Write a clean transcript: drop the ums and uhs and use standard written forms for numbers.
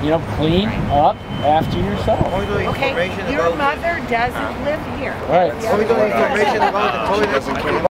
you know, clean up after yourself. Okay, your mother doesn't live here. Right. Information about the toilets.